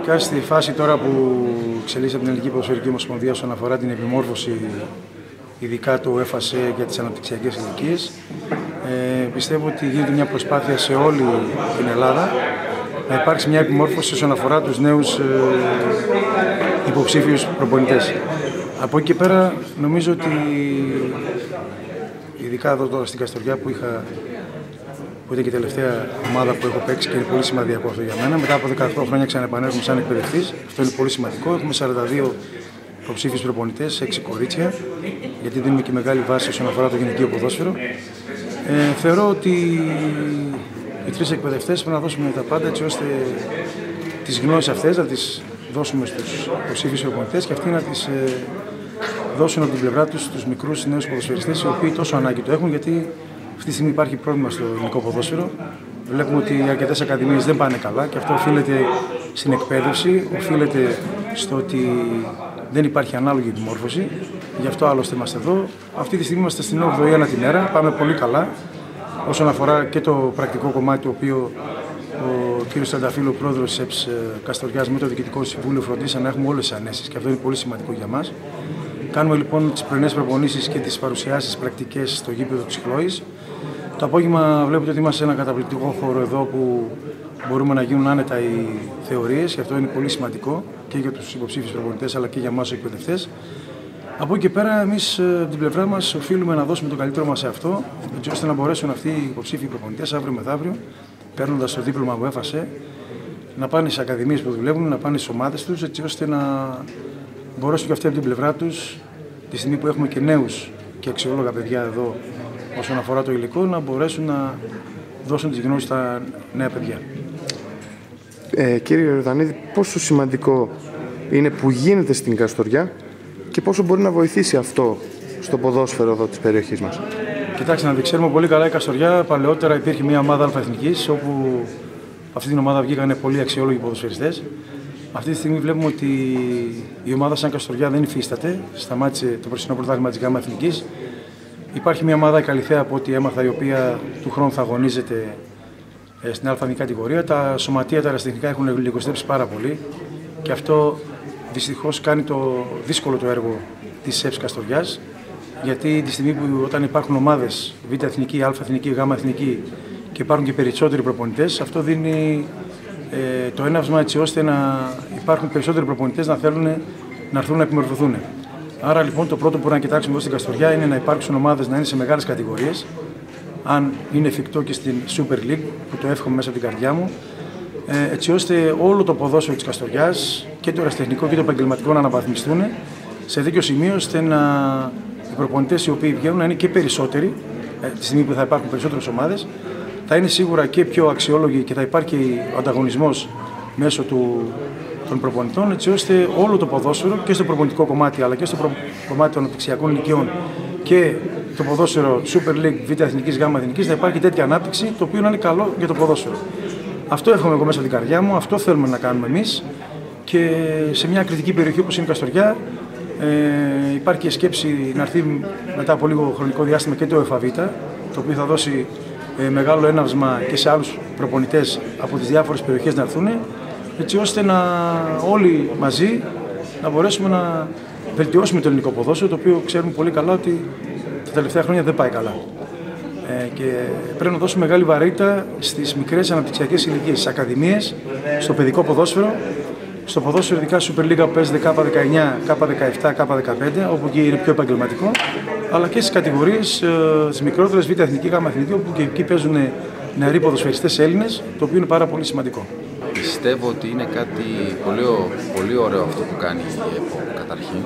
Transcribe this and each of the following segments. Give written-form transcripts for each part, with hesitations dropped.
Ειδικά στη φάση τώρα που εξελίσσεται την Ελληνική Ποδοσφαιρική Ομοσπονδία όσον αφορά την επιμόρφωση, ειδικά το ΕΦΑΣΕ για τις αναπτυξιακές ηλικίες, πιστεύω ότι γίνεται μια προσπάθεια σε όλη την Ελλάδα να υπάρξει μια επιμόρφωση όσον αφορά τους νέους υποψήφιους προπονητές. Από εκεί και πέρα νομίζω ότι, ειδικά εδώ τώρα στην Καστοριά που ήταν και η τελευταία ομάδα που έχω παίξει και είναι πολύ σημαντικό αυτό για μένα. Μετά από 18 χρόνια ξαναεπανέρχομαι σαν εκπαιδευτής. Αυτό είναι πολύ σημαντικό. Έχουμε 42 υποψήφιους προπονητές, 6 κορίτσια, γιατί δίνουμε και μεγάλη βάση όσον αφορά το γυναικείο ποδόσφαιρο. Θεωρώ ότι οι 3 εκπαιδευτές πρέπει να δώσουμε τα πάντα έτσι ώστε τις γνώσεις αυτές να τις δώσουμε στους υποψήφιους προπονητές και αυτοί να τις δώσουν από την πλευρά τους στους μικρούς νέους ποδοσφαιριστές, οι οποίοι τόσο ανάγκη το έχουν, γιατί αυτή τη στιγμή υπάρχει πρόβλημα στο ελληνικό ποδόσφαιρο. Βλέπουμε ότι οι αρκετές ακαδημίες δεν πάνε καλά και αυτό οφείλεται στην εκπαίδευση, οφείλεται στο ότι δεν υπάρχει ανάλογη επιμόρφωση. Γι' αυτό άλλωστε είμαστε εδώ. Αυτή τη στιγμή είμαστε στην 8η ένατη μέρα, πάμε πολύ καλά. Όσον αφορά και το πρακτικό κομμάτι, το οποίο ο κ. Τρανταφύλλου, ο πρόεδρος της ΕΠΣ Καστοριάς, με το Διοικητικό Συμβούλιο φροντίσαν να έχουμε όλες τις ανέσεις και αυτό είναι πολύ σημαντικό για μας. Κάνουμε λοιπόν τις πρωινές προπονήσεις και τις παρουσιάσεις πρακτικές στο γήπεδο της Χλώης. Το απόγευμα βλέπετε ότι είμαστε σε ένα καταπληκτικό χώρο εδώ που μπορούμε να γίνουν άνετα οι θεωρίες και αυτό είναι πολύ σημαντικό και για τους υποψήφιους προπονητές αλλά και για εμάς τους εκπαιδευτές. Από εκεί και πέρα, εμείς από την πλευρά μας οφείλουμε να δώσουμε το καλύτερο μας σε αυτό, έτσι ώστε να μπορέσουν αυτοί οι υποψήφιοι προπονητές αύριο μεθαύριο, παίρνοντας το δίπλωμα που έφασε, να πάνε στις ακαδημίες που δουλεύουν, να πάνε στις ομάδες τους, έτσι ώστε να μπορέσουν και αυτοί από την πλευρά τους, τη στιγμή που έχουμε και νέους και αξιόλογα παιδιά εδώ όσον αφορά το υλικό, να μπορέσουν να δώσουν τις γνώσεις στα νέα παιδιά. Κύριε Ιορδανίδη, πόσο σημαντικό είναι που γίνεται στην Καστοριά και πόσο μπορεί να βοηθήσει αυτό στο ποδόσφαιρο εδώ της περιοχής μας? Κοιτάξτε, να ξέρουμε πολύ καλά η Καστοριά. Παλαιότερα υπήρχε μια ομάδα αλφαεθνικής, όπου αυτή την ομάδα βγήκαν πολύ αξιόλογοι ποδοσφαιριστές. Αυτή τη στιγμή βλέπουμε ότι η ομάδα σαν Καστοριά δεν υφίσταται. Σταμάτησε το περσινό πρωτάθλημα της ΓΑΜΑ Εθνικής. Υπάρχει μια ομάδα, η Καλυθέα, από ό,τι έμαθα, η οποία του χρόνου θα αγωνίζεται στην Α' κατηγορία. Τα σωματεία, τα αεραστεχνικά έχουν λιγοστέψει πάρα πολύ και αυτό δυστυχώς κάνει το δύσκολο το έργο της ΕΠΣ Καστοριάς. Γιατί τη στιγμή που όταν υπάρχουν ομάδες Β' εθνική, Α' εθνική, Γ' εθνική και υπάρχουν και περισσότεροι προπονητές, αυτό δίνει το έναυσμα έτσι ώστε να υπάρχουν περισσότεροι προπονητές να θέλουν να έρθουν να επιμορφωθούν. Άρα λοιπόν το πρώτο που να κοιτάξουμε εδώ στην Καστοριά είναι να υπάρξουν ομάδες να είναι σε μεγάλες κατηγορίες, αν είναι εφικτό και στην Super League, που το εύχομαι μέσα από την καρδιά μου, έτσι ώστε όλο το ποδόσφαιρο της Καστοριάς και το αεραστεχνικό και το επαγγελματικό να αναβαθμιστούν σε τέτοιο σημείο ώστε οι προπονητές οι οποίοι βγαίνουν να είναι και περισσότεροι, τη στιγμή που θα υπάρχουν περισσότερες ομάδες, θα είναι σίγουρα και πιο αξιόλογοι και θα υπάρχει ο ανταγωνισμός μέσω των προπονητών, έτσι ώστε όλο το ποδόσφαιρο και στο προπονητικό κομμάτι αλλά και στο κομμάτι των αναπτυξιακών ηλικιών και το ποδόσφαιρο Super League, Β' εθνικής, Γ' εθνικής, να υπάρχει τέτοια ανάπτυξη, το οποίο να είναι καλό για το ποδόσφαιρο. Αυτό εύχομαι εγώ μέσα από την καρδιά μου, αυτό θέλουμε να κάνουμε εμείς και σε μια κριτική περιοχή όπως είναι η Καστοριά. Υπάρχει και σκέψη να έρθει μετά από λίγο χρονικό διάστημα και το ΕΦΑΒ, το οποίο θα δώσει μεγάλο έναυσμα και σε άλλους προπονητές από τις διάφορες περιοχές να έρθουν, έτσι ώστε όλοι μαζί να μπορέσουμε να βελτιώσουμε το ελληνικό ποδόσφαιρο, το οποίο ξέρουμε πολύ καλά ότι τα τελευταία χρόνια δεν πάει καλά. Και πρέπει να δώσουμε μεγάλη βαρύτητα στις μικρές αναπτυξιακές ηλικίες, στις ακαδημίες, στο παιδικό ποδόσφαιρο, στο ποδόσφαιρο ειδικά Super League που παίζεται K19, K17, K15, όπου εκεί είναι πιο επαγγελματικό, αλλά και στις κατηγορίες τις μικρότερες Β' εθνική, Γ' εθνική, όπου και εκεί παίζουν νεαροί ποδοσφαιριστές Έλληνες, το οποίο είναι πάρα πολύ σημαντικό. Πιστεύω ότι είναι κάτι πολύ ωραίο αυτό που κάνει η ΕΠΟ καταρχήν.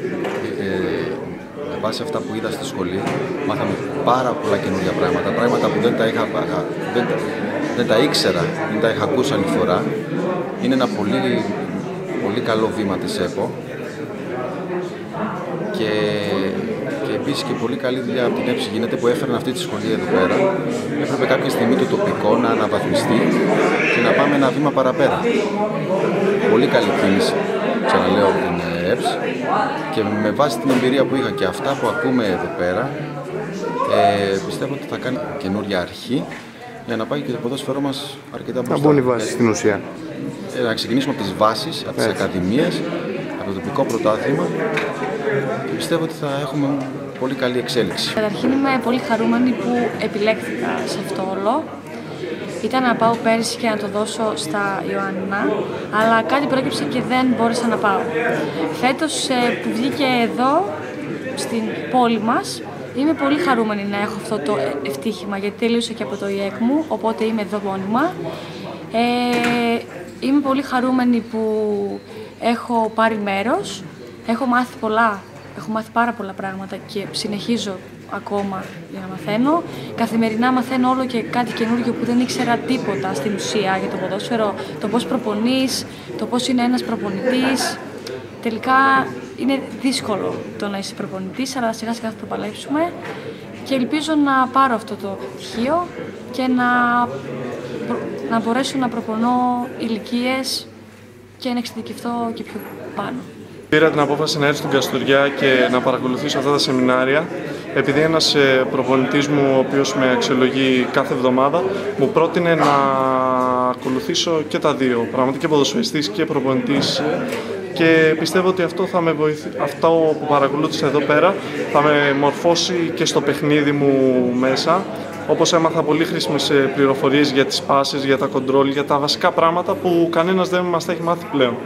Με βάση αυτά που είδα στη σχολή, μάθαμε πάρα πολλά καινούργια πράγματα που δεν τα ήξερα, δεν τα είχα ακούσει άλλη φορά. Είναι ένα πολύ καλό βήμα της ΕΠΟ και επίσης και πολύ καλή δουλειά από την ΕΠΣ γίνεται που έφεραν αυτή τη σχολή εδώ πέρα. Έπρεπε κάποια στιγμή το τοπικό να αναβαθμιστεί και να πάμε ένα βήμα παραπέρα. Πολύ καλή κίνηση, ξαναλέω, από την ΕΠΣ και με βάση την εμπειρία που είχα και αυτά που ακούμε εδώ πέρα, πιστεύω ότι θα κάνει καινούρια αρχή για να πάει και το ποδόσφαιρό μας αρκετά μπροστά. Να μπουν οι βάσεις στην ουσία. να ξεκινήσουμε από τις βάσεις, από τις ακαδημίες, από το τοπικό πρωτάθλημα και πιστεύω ότι θα έχουμε πολύ καλή εξέλιξη. Καταρχήν είμαι πολύ χαρούμενη που επιλέχθηκα σε αυτό όλο. Ήταν να πάω πέρυσι και να το δώσω στα Ιωάννινα, αλλά κάτι προέκυψε και δεν μπόρεσα να πάω. Φέτος που βγήκε εδώ, στην πόλη μας, είμαι πολύ χαρούμενη να έχω αυτό το ευτύχημα, γιατί τελείωσα και από το ΙΕΚ μου, οπότε είμαι εδώ μόνιμα. Είμαι πολύ χαρούμενη που έχω πάρει μέρος, έχω μάθει πολλά, έχω μάθει πάρα πολλά πράγματα και συνεχίζω ακόμα για να μαθαίνω. Καθημερινά μαθαίνω όλο και κάτι καινούργιο που δεν ήξερα τίποτα στην ουσία για το ποδόσφαιρο, το πώς προπονείς, το πώς είναι ένας προπονητής. Τελικά είναι δύσκολο το να είσαι προπονητής, αλλά σιγά σιγά θα το παλέψουμε και ελπίζω να πάρω αυτό το πτυχίο και να μπορέσω να προπονώ ηλικίες και να εξειδικευτώ και πιο πάνω. Πήρα την απόφαση να έρθω στην Καστοριά και να παρακολουθήσω αυτά τα σεμινάρια, επειδή ένας προπονητής μου, ο οποίος με αξιολογεί κάθε εβδομάδα, μου πρότεινε να ακολουθήσω και τα δύο πράγματα, και ποδοσφαιριστής και προπονητής, και πιστεύω ότι αυτό θα με αυτό που παρακολούθησα εδώ πέρα θα με μορφώσει και στο παιχνίδι μου μέσα, όπως έμαθα πολύ χρήσιμες πληροφορίες για τις πάσες, για τα κοντρόλ, για τα βασικά πράγματα που κανένας δεν μας τα έχει μάθει πλέον.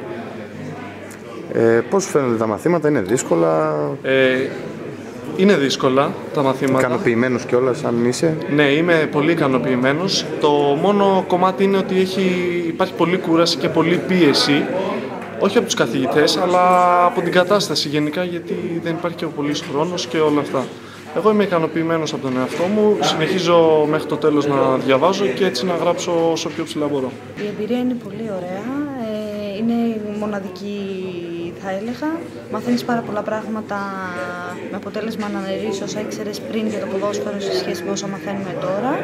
Πώς φαίνονται τα μαθήματα, είναι δύσκολα? Είναι δύσκολα τα μαθήματα. Ικανοποιημένος κιόλας, αν είσαι? Ναι, είμαι πολύ ικανοποιημένος. Το μόνο κομμάτι είναι ότι υπάρχει πολλή κούραση και πολλή πίεση. Όχι από τους καθηγητές, αλλά από την κατάσταση γενικά, γιατί δεν υπάρχει και ο πολύς χρόνος και όλα αυτά. Εγώ είμαι ικανοποιημένος από τον εαυτό μου, συνεχίζω μέχρι το τέλος να διαβάζω και έτσι να γράψω όσο πιο ψηλά μπορώ. Η εμπειρία είναι πολύ ωραία, είναι μοναδική θα έλεγα. Μαθαίνεις πάρα πολλά πράγματα με αποτέλεσμα να αναιρείς όσα ήξερες πριν για το ποδόσφαιρο σε σχέση με όσα μαθαίνουμε τώρα.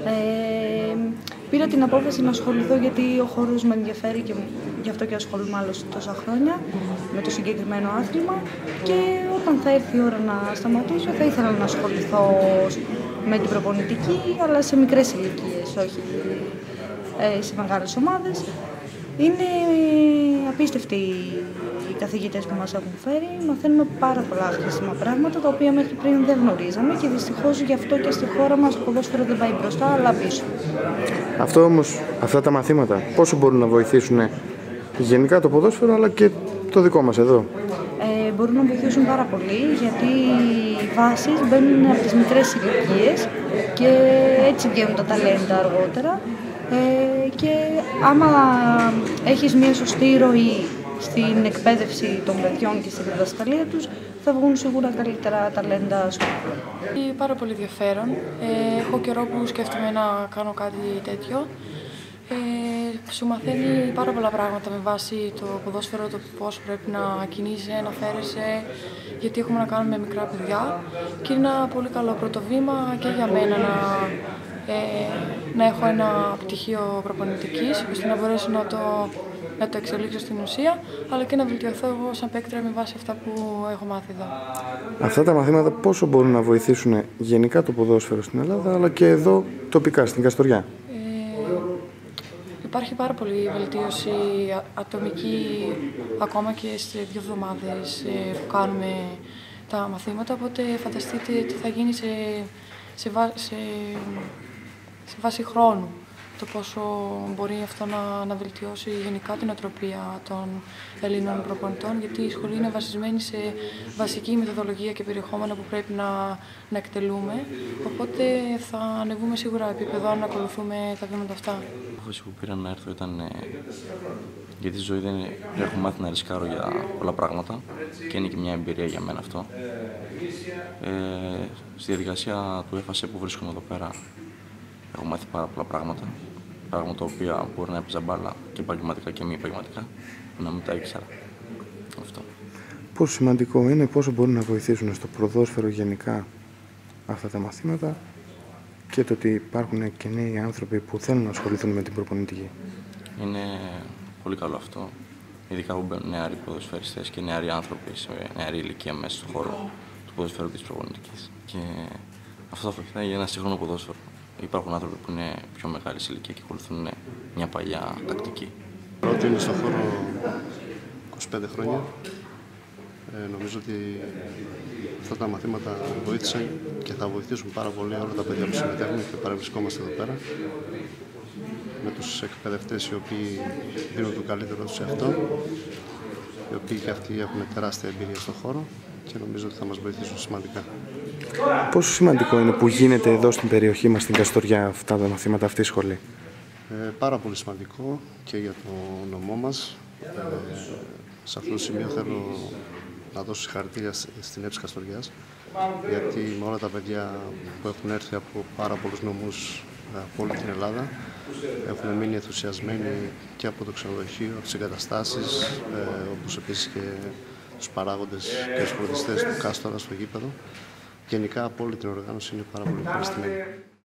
Πήρα την απόφαση να ασχοληθώ γιατί ο χώρος με ενδιαφέρει και γι' αυτό και ασχολούμαι άλλωστε τόσα χρόνια με το συγκεκριμένο άθλημα, και όταν θα έρθει η ώρα να σταματήσω θα ήθελα να ασχοληθώ με την προπονητική, αλλά σε μικρές ηλικίες, όχι σε μεγάλες ομάδες. Είναι απίστευτοι οι καθηγητές που μας έχουν φέρει, μαθαίνουμε πάρα πολλά χρήσιμα πράγματα τα οποία μέχρι πριν δεν γνωρίζαμε και δυστυχώς γι' αυτό και στη χώρα μας το ποδόσφαιρο δεν πάει μπροστά αλλά πίσω. Αυτό όμως, αυτά τα μαθήματα πόσο μπορούν να βοηθήσουν γενικά το ποδόσφαιρο αλλά και το δικό μας εδώ? Μπορούν να βοηθήσουν πάρα πολύ, γιατί οι βάσεις μπαίνουν από τις μικρές ηλικίες και έτσι βγαίνουν τα ταλέντα αργότερα. Και άμα έχεις μια σωστή ροή στην εκπαίδευση των παιδιών και στη διδασκαλία τους, θα βγουν σίγουρα καλύτερα ταλέντα σου. Πάρα πολύ ενδιαφέρον. Έχω καιρό που σκέφτομαι να κάνω κάτι τέτοιο. Σου μαθαίνει πάρα πολλά πράγματα με βάση το ποδόσφαιρο, το πώς πρέπει να κινείσαι, να φέρεσαι, γιατί έχουμε να κάνουμε με μικρά παιδιά και είναι ένα πολύ καλό πρώτο βήμα και για μένα να έχω ένα πτυχίο προπονητικής, ώστε να μπορέσω να το εξελίξω στην ουσία, αλλά και να βελτιωθώ εγώ σαν παίκτρια με βάση αυτά που έχω μάθει εδώ. Αυτά τα μαθήματα πόσο μπορούν να βοηθήσουν γενικά το ποδόσφαιρο στην Ελλάδα, αλλά και εδώ τοπικά, στην Καστοριά? Υπάρχει πάρα πολύ βελτίωση ατομική, ακόμα και στις 2 εβδομάδες που κάνουμε τα μαθήματα, οπότε φανταστείτε τι θα γίνει σε βάση χρόνου, το πόσο μπορεί αυτό να βελτιώσει γενικά την οτροπία των Ελλήνων προπονητών, γιατί η σχολή είναι βασισμένη σε βασική μεθοδολογία και περιεχόμενα που πρέπει να εκτελούμε, οπότε θα ανεβούμε σίγουρα επίπεδο αν ακολουθούμε τα βήματα αυτά. Η απόφαση που πήρα να έρθω ήταν γιατί στη ζωή δεν έχω μάθει να ρισκάρω για πολλά πράγματα και είναι και μια εμπειρία για μένα αυτό. Στη διαδικασία του ΕΦΑΣΕ που βρίσκομαι εδώ πέρα έχω μάθει πάρα πολλά πράγματα τα οποία μπορεί να έπαιζα μπάλα και επαγγελματικά και μη επαγγελματικά, να μην τα ήξερα. Αυτό. Πόσο σημαντικό είναι, πόσο μπορούν να βοηθήσουν στο ποδόσφαιρο γενικά αυτά τα μαθήματα και το ότι υπάρχουν και νέοι άνθρωποι που θέλουν να ασχοληθούν με την προπονητική? Είναι πολύ καλό αυτό, ειδικά που μπαίνουν νεαροί ποδοσφαιριστές και νεαροί άνθρωποι σε νεαρή ηλικία μέσα στον χώρο του ποδοσφαίρου και της προπονητικής. Και αυτό θα βοηθάει για ένα σύγχρονο ποδόσφαιρο. Υπάρχουν άνθρωποι που είναι πιο μεγάλη ηλικία και ακολουθούν μια παλιά τακτική. Πρώτη είναι στον χώρο 25 χρόνια. Νομίζω ότι αυτά τα μαθήματα βοήθησαν και θα βοηθήσουν πάρα πολύ όλα τα παιδιά που συμμετέχουν και παρευρισκόμαστε εδώ πέρα. Με τους εκπαιδευτές οι οποίοι δίνουν το καλύτερο τους σε αυτό, οι οποίοι και αυτοί έχουν τεράστια εμπειρία στον χώρο και νομίζω ότι θα μας βοηθήσουν σημαντικά. Πόσο σημαντικό είναι που γίνεται εδώ στην περιοχή μας, στην Καστοριά, αυτά τα μαθήματα, αυτή η σχολή? Πάρα πολύ σημαντικό και για το νομό μας. Σε αυτό το σημείο θέλω να δώσω συγχαρητήρια στην ΕΠΣ Καστοριάς, γιατί με όλα τα παιδιά που έχουν έρθει από πάρα πολλούς νομούς από όλη την Ελλάδα έχουν μείνει ενθουσιασμένοι και από το ξενοδοχείο, από τις εγκαταστάσεις, όπως επίσης και τους παράγοντες και τους φροντιστές του Κάστορα στο γήπεδο. Γενικά από όλη την οργάνωση είναι πάρα πολύ ευχαριστημένοι.